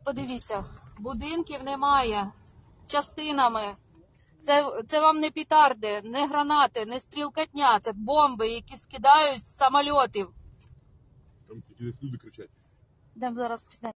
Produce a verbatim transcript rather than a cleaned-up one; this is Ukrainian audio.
подивіться, будинків немає частинами. Це, це вам не петарди, не гранати, не стрілкотня, це бомби, які скидають з самольотів. Там люди кричать. Йдемо зараз підемо.